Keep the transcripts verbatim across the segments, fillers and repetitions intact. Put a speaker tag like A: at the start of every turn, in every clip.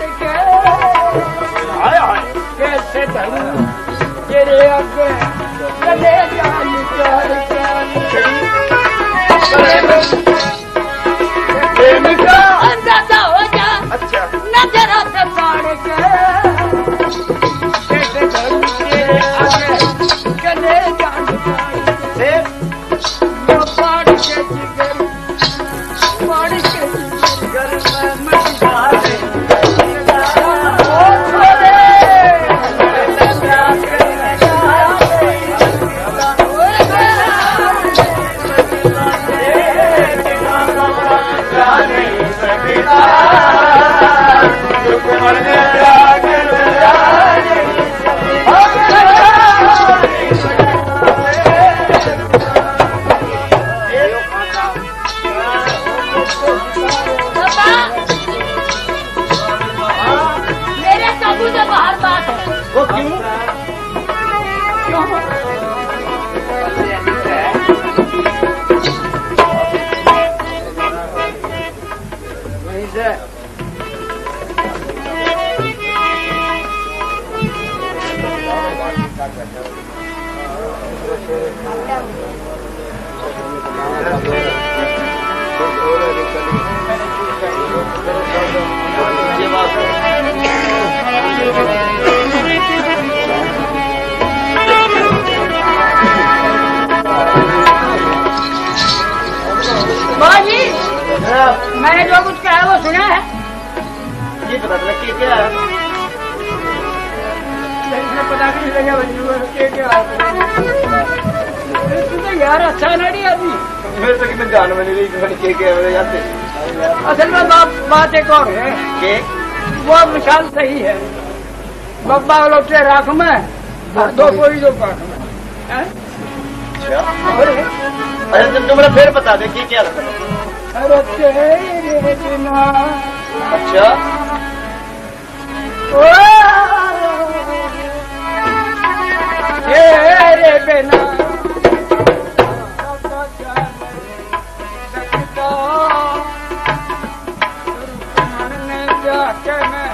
A: के कैसे धरूं तेरे आगे चले जान प्रेमिका अंदाजा हो जा अच्छा नजर से पाड़ के कैसे धरूं तेरे आगे चले जान पाड़ के जिगर पाड़ के जिगर में मत मैंने जो कुछ कहा वो सुना है ये पता चला कि क्या है पता नहीं लगा बच्चों क्या यार अच्छा नहीं अभी मेरे तो कितने जान में नहीं के क्या जाते असल में बात बात एक और है कि वो मिसाल सही है बब्बा लौटे राख में दो कोई दो पाख में अरे तुम तुम्हारा फिर बता दे कि क्या अरे तेरे बिना अच्छा तेरे बिना जाके मैं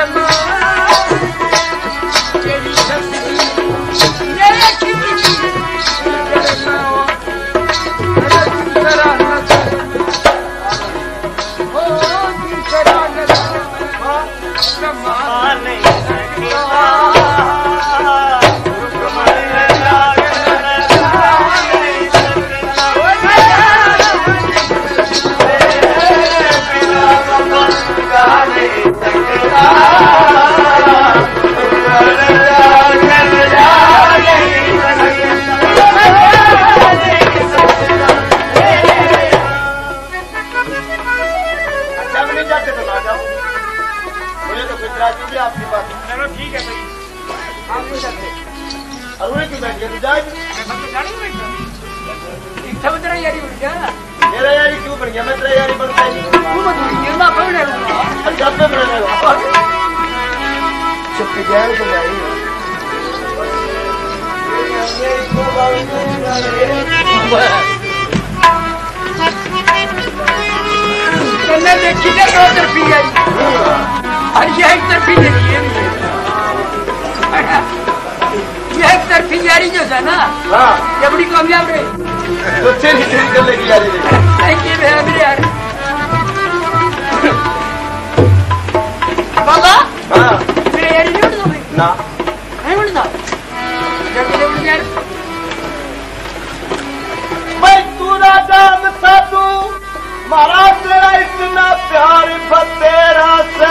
B: मेरा यारी क्यों बन गया? मैं तेरा यारी बनता ही नहीं। जब पे बनेगा चुप जाए तो भाई
A: मैंने देखी है दो तरफी आई और यह एक तरफी देखी है। यह एक तरफी यारी जो है ना, ये बड़ी कामयाब रही।
B: तो चेरी चेरी कर लेगी यारी
A: देखिए यार बाबा।
B: हाँ
A: मेरे यारी नहीं उड़ दो
B: ना
A: नहीं उड़ दो यार।
B: मैं तू राजा साधु मारा तेरा इतना प्यार तेरा से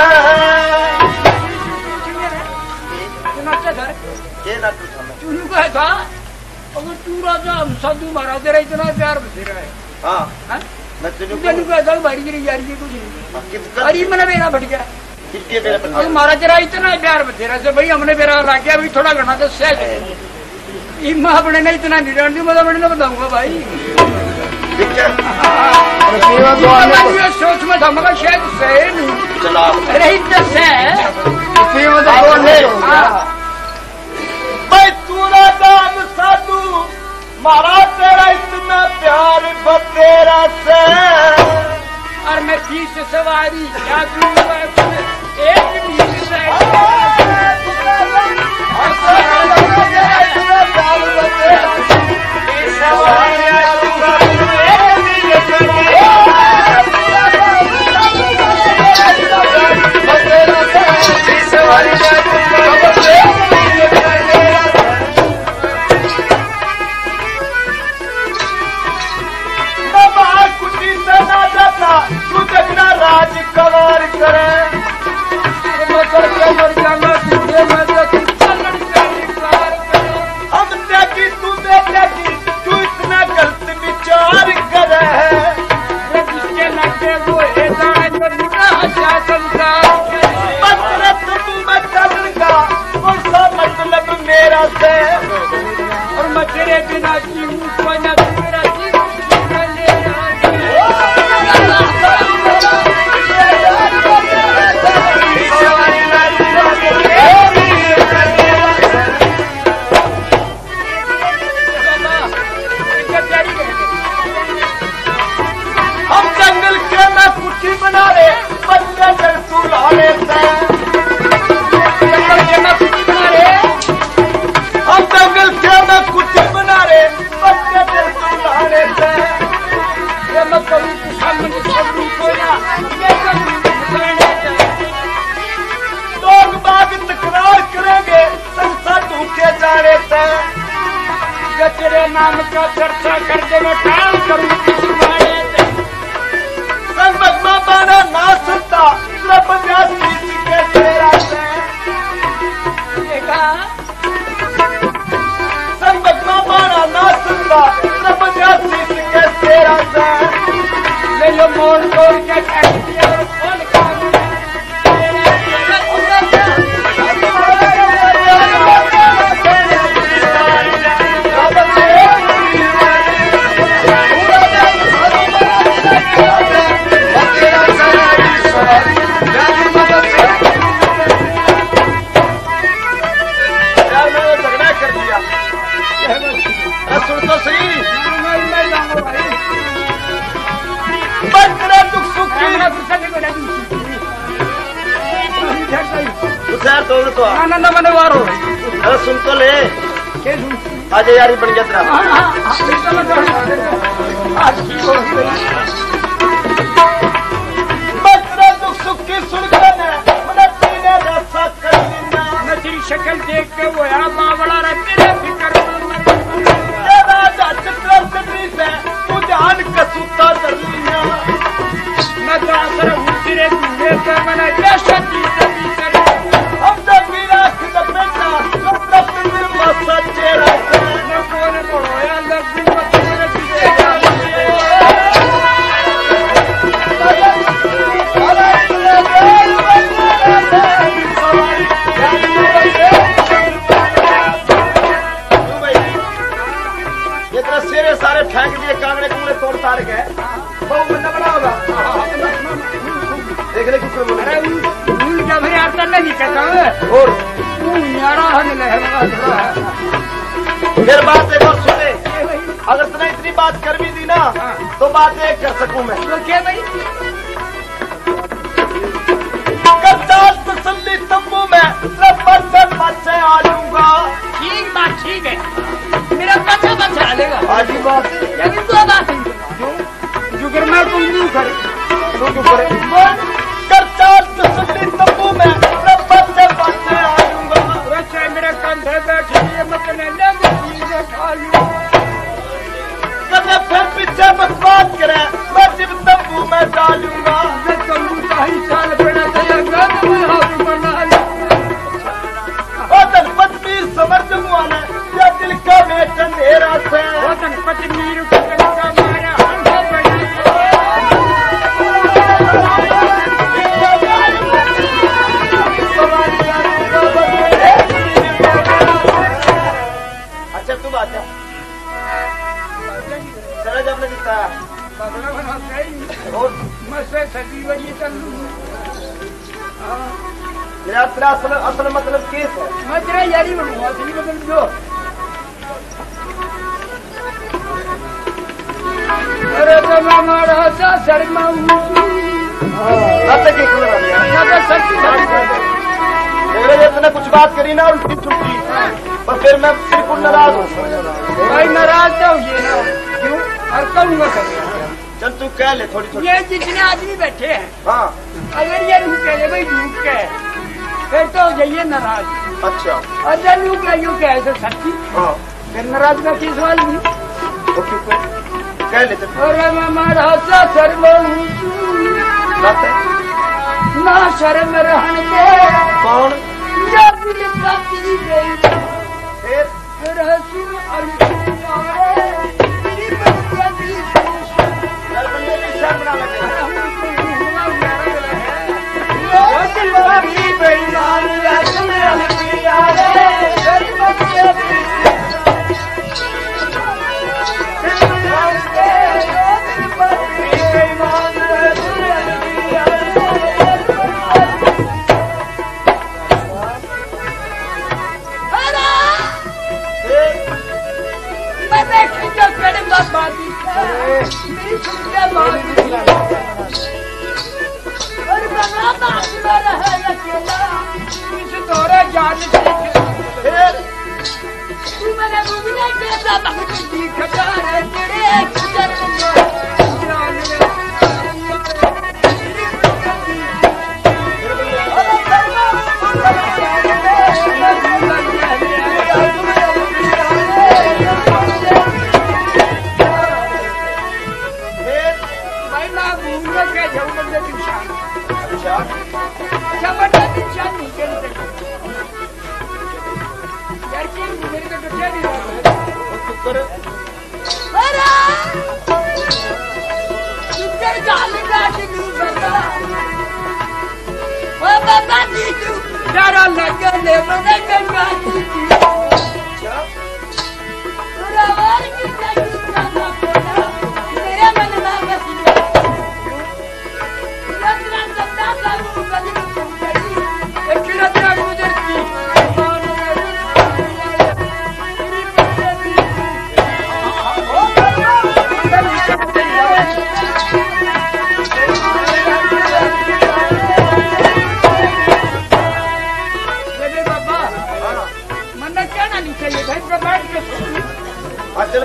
B: ये ना
A: तू कहा था अगर तू राजा हम साधु मारा तेरा इतना प्यार बसेरा है।
B: हाँ मैं तेरे
A: को कहा था भारी गिरी यार ये कुछ नहीं। अरे मैंने मेरा फट गया
B: किसके मेरा
A: अगर मारा तेरा इतना प्यार बसेरा से भाई हमने मेरा ला गया अभी थोड़ा घना तो सहज इमा अपने ने इतना निरान दी मतलब मैंने बताऊंगा भाई। सोच में था मगर शायद सही नहीं
B: चला
A: रही तो सह
B: भाई तू राजा साधु मारा तेरा इतना प्यार तेरा से
A: और मैं तीस सवारी एक
B: तू देखना राज कवार करे हम देखी तू देखी तू इतना गलत विचार करे कौन सा मतलब मेरा से
A: और मैं तेरे बिना जीऊं मेरा
B: हम जंगल के में कुटी बना रहे बच्चे जल तू ला लेते
A: जंगल के में कुटी बना रहे
B: हम जंगल के में कुटी बना रहे बच्चे जल तू ला लेते
A: ये मत कभी तू सामने छोड़ू कोई ना ये सब
B: लोग बाग तकरार करेंगे संसार ढूंढे जा रहे थे
A: जो तेरे नाम का चर्चा कर दे मैं काम करूँ
B: संगमा बाना ना सुनता पंजाब के तेरा से संगमा बाना ना सुनता पंजाब के तेरा से
A: ले लो मोड़ तोड़ के फोन का
B: दुख सुखी तो तो
A: ना ना ना मैंने वारो
B: अरे सुन तो ले
A: के सुन
B: आज यारी बन गया तेरा
A: हां आज की हो
B: बच्चा दुख सुख की सुन के ने मन सीने रसा कर लेना
A: मैं तेरी शक्ल देख के वो यार बावड़ा रे तेरे फिकर
B: तेरा चित्र सदी से तू जान कसूता कर लेना
A: मैं तो असर हुतीरे दूरे पे मैंने ये शक्ति सदी करे
B: हम तो बिना खिद बेटा अपना दिल मसा चेहरा
A: मैं कोने पड़ोया लग मत मेरे पीछे
B: ये तरह सेरे सारे फेंक दिए कांगड़े कुंगड़े तोड़ ताड़ गए बहुत बंदा बड़ा होगा देख ले किसने बोला
A: अरे भूल जा मेरे आर्तन नहीं कहता है
B: और
A: तू न्यारा हन ले
B: फिर बात एक और सुने अगर तूने इतनी बात कर भी दी ना तो बात एक कर सकूं मैं
A: तो क्या भाई
B: करताल तसल्ली तंबू में रब्बर से बच्चे आ जाऊंगा
A: ठीक बात ठीक है मेरा बच्चा बच्चा आ लेगा
B: आज ही बात
A: लेकिन तो बात है जुगर मैं तुम नहीं करे
B: तू क्यों करे करताल तसल्ली तंबू में रब्बर से बच्चे आ जाऊंगा
A: वैसे मेरे कंधे बैठी है मैं कहने लगे चीजें खा लूं
B: कदे फिर पीछे बकवास करे मैं जब तंबू में डालूंगा
A: मैं तंबू का ही साल पड़ा था गन में हाथ बना
B: वतन पत्नी समझ मुआने या दिल का में अंधेरा से
A: वतन पत्नी रुक का मारा हम बड़ी
B: अच्छा तू बात है चला जब ने दिखता
A: बगला बना सही
B: और
A: मसे सदी बड़ी तंबू
B: मेरा तेरा असल असल मतलब केस है
A: मैं तेरा यारी बनूंगा सही बदल दो अरे तो मारा सा शर्मा
B: अब तक एक मिनट आ
A: ना तो सच्ची सच्ची
B: मेरे जब तूने कुछ बात करी ना उल्टी छुट्टी पर फिर मैं बिल्कुल नाराज हूँ
A: भाई नाराज तो ये ना क्यों और कहूंगा
B: चल तू कह ले थोड़ी थोड़ी
A: ये जितने आदमी बैठे हैं
B: हाँ
A: अगर ये नहीं कह भाई झूठ के फिर तो हो जाइए नाराज
B: अच्छा
A: और जब यूं कह यूं कह ऐसे सच्ची
B: हाँ
A: फिर नाराज का किस सवाल नहीं
B: ओके कह ले चल
A: और हमारा सा शर्मा
B: बात है
A: ना शर्म रहन दे
B: कौन
A: या दिल का पी गई
B: फिर
A: फिर हंसी अल्लाह तेरी बंदी
B: यार बंदे की शर्म ना लगे
A: वो दिल का पी बेईमान या तुम रहती यारे तेरी बंदी और बना बात में रहे अकेला इस दौरे जान
B: फिर
A: तू मेरे बुझने कैसा भक्त की खबर है तेरे गुजर भाई मैं घूमने के जाऊँ बंदे की शान
B: अच्छा
A: अच्छा बंदे की शान नहीं करी यार कि मेरे को तो क्या नहीं रहा
B: शुक्र
A: अरे तुझे जाल काट दी बता ओ बाबा जी तू डरा लगने बने गंगा जी
B: अच्छा
A: अरे और की सही करना पड़ा मेरे मन में बस रत्ना सत्ता का बदल तुम गई एक रत्ना गुजरती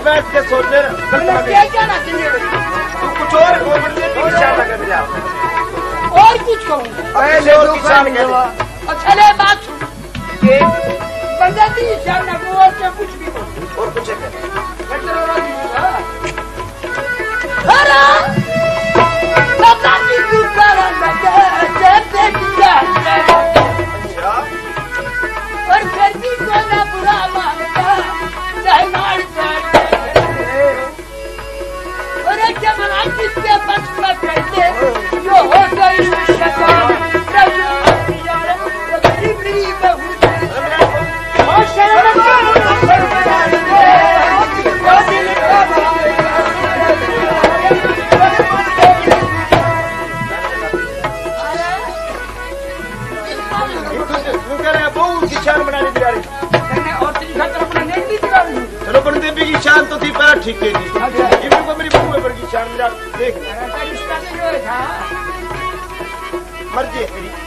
B: बैठ के सोचे
A: क्या क्या ना चाहिए
B: तू कुछ और कोई बंदे की निशान लगा दिया
A: और कुछ कहूँ
B: पहले और निशान लगा
A: अच्छा ले बात सुन ये बंदे की निशान ना को और क्या कुछ भी बोल
B: और कुछ है
A: बेटर और दूसरा हरा लता की दूसरा लगा जैसे किया
B: अच्छा
A: और फिर भी कोई ना बुरा मानता चाहे मार और एक जमाना किसके बस का कहते जो हो गई शैतान बड़ी बड़ी बहू और शर्म
B: शान बनाने दिया चलो बड़ी देवी की शान तो थी पहला ठीक है जी को मेरी बहू है बड़ी शान मेरा देख मर्जी है मेरी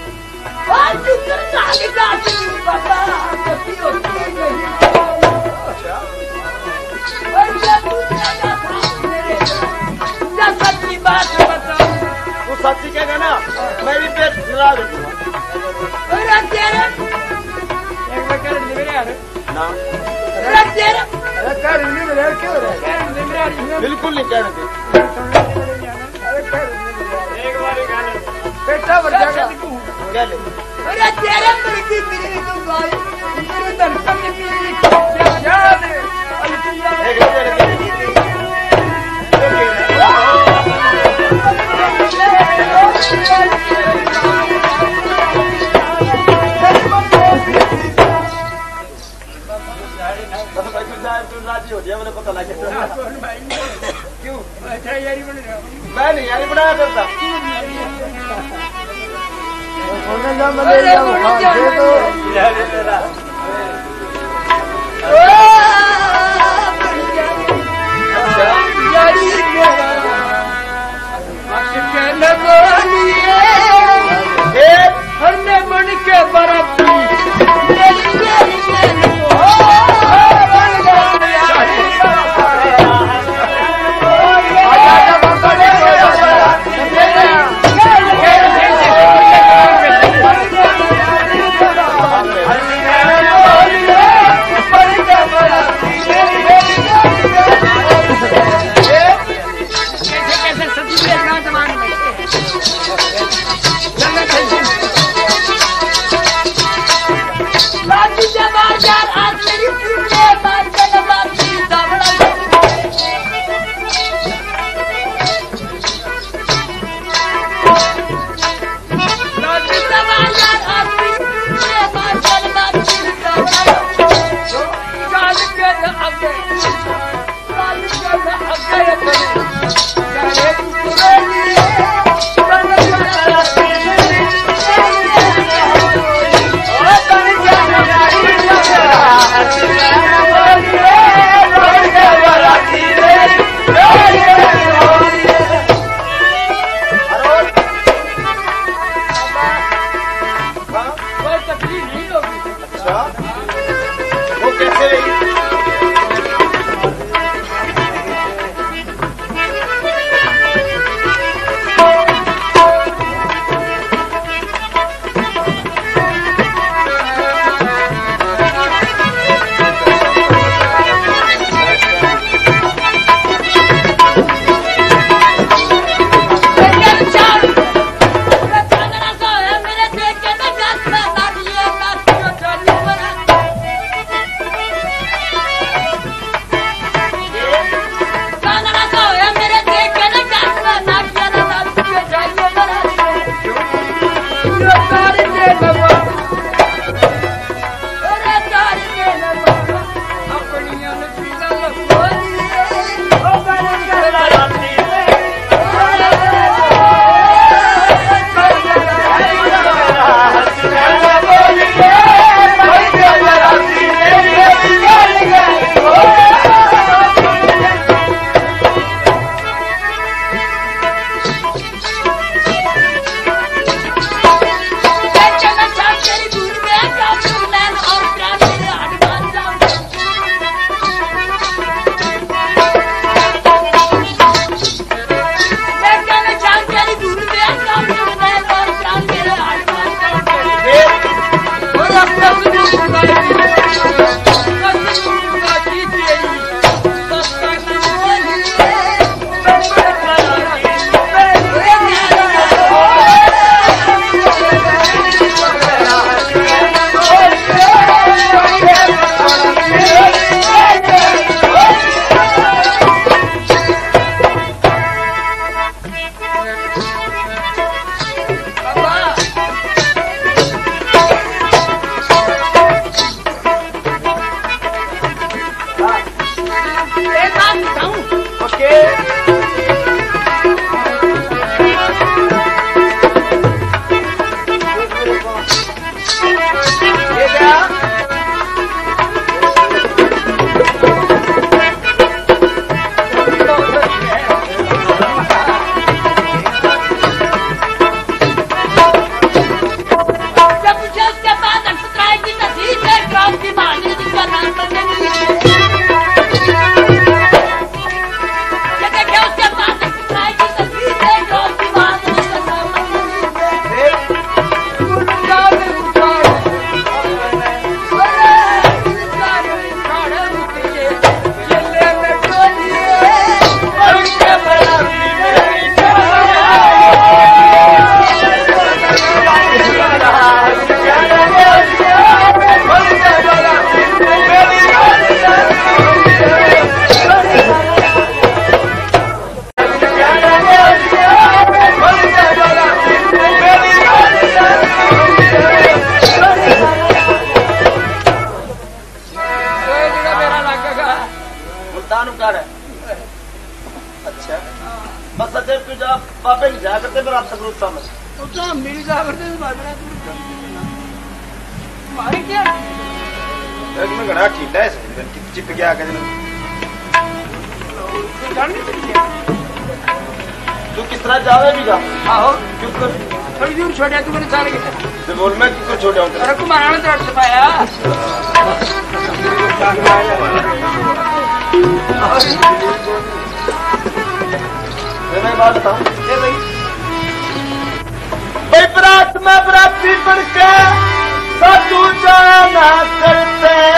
A: सच्ची बात बताओ
B: वो सच्ची कहेगा ना मैं भी पेट खिला दूंगा ना बिल्कुल नहीं कह रहे एक बार पेटा बढ़ जाएगा क्या ले
A: अरे तेरे पर की मेरी तो गाय मेरे दर्शन में मेरी क्या याद है
B: राजी हो जाए मुझे पता लगे
A: क्यों अच्छा यारी बन रहा
B: मैं नहीं यारी बनाया करता
A: हरने मन के बरफ
B: अच्छा बस अजय तू जा पापे की जा करते पर आप सब रोता मत
A: तो तो मेरी जा करते बाबरा मारे क्या
B: एक में घड़ा ठीक है चिप गया कर तू किस तरह जावे भी जा
A: आहो
B: क्यों कर
A: थोड़ी दूर छोड़ तू मैंने सारे के
B: तो बोल मैं किसको छोड़ा हूं
A: अरे को मारना तो अट पाया
B: मैं बात बताऊं ये भाई भाई बरात में बराती बन के साधु जाना करते